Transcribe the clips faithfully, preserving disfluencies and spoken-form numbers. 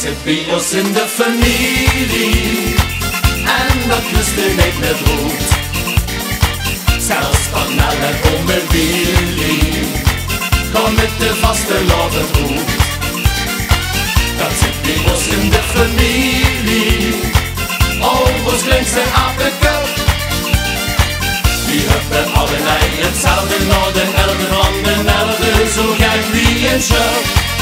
zit bij ons in de familie en dat Christen niet meer roept. Zelfs van alle ome Willy kom met de vaste loven roept. Dat zit bij ons in de familie, oh ons kleinste apenkel. Die hebben allebei hetzelfde noorden, elke van de elfde, zo gek wie een show.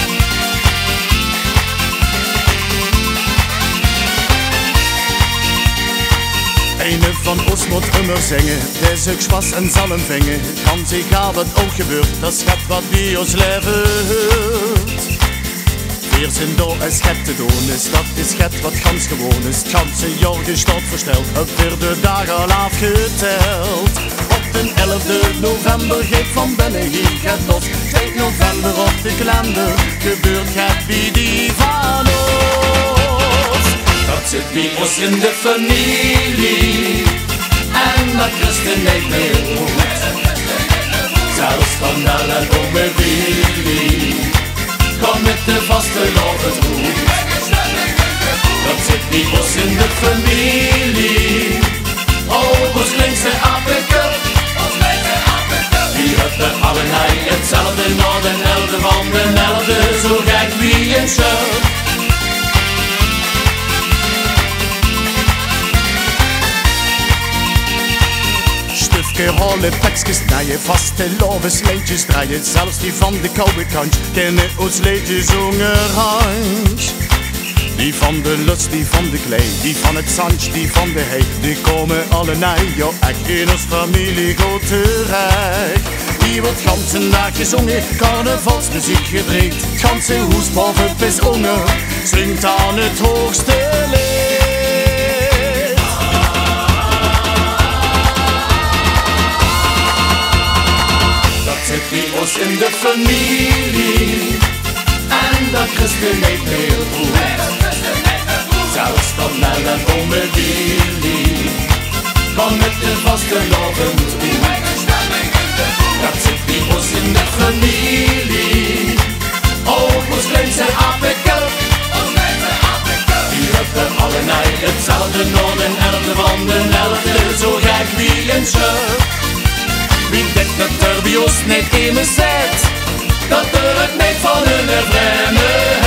Een van ons moet immer zingen, deze was en zal hem vingen. Kan zich aan wat ook gebeurt, dat schat wat bij ons leven hoort. Weer zijn door en schat te doen is, dat is schat wat gans gewoon is. Het ganse jaar gestort versteld, op weer de dagen al afgeteld. Op de elfde november geeft van binnen hier gaat los. twee november op de kalender, gebeurt gaat wie die van ons. Dat zit bij ons in de familie en dat Christen niet meer roept. Zelfs van alle ome Willy kom met de vaste loven roept. Dat zit bij ons in de familie, oh ons kleinste apenkel. Die hebben allebei hetzelfde noorden, elfde van de elfde, zo gek wie een show. Gehalle plekjes draaien, vaste loves leedjes draaien. Zelfs die van de koude kant kennen ons leedjes zongerhans. Die van de lust, die van de klei, die van het zand, die van de hei. Die komen alle naar, ja echt in ons familie goed terecht. Hier wordt ganse dag gezongen, carnavalsmuziek gedraaid. Het ganse hoes boven besongen, zingt aan het hoogste leed. Zit bij ons in de familie en dat Christen niet meer roept. Zelfs van alle ome Willy kom met de vaste loven roept. Dat zit bij ons in de familie, oh ons kleinste apenkel. Die hebben allebei hetzelfde noorden, elfde van de elfde, zo gek wie een show. Wie denkt dat er bij ons niet immers zit, dat er het niet van hun vreemde